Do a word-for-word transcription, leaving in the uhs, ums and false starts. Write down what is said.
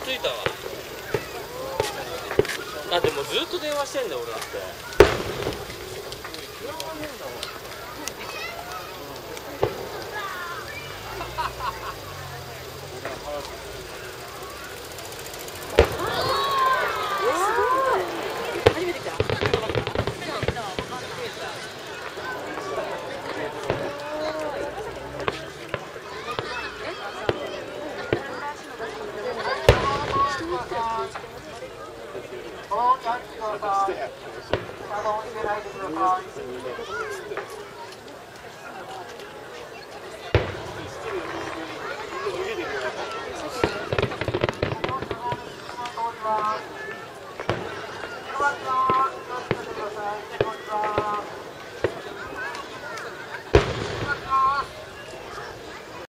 着いたわ。あ、でもずっと電話してんだよ俺だって。 もうキャッチください。カバンを入れないでください。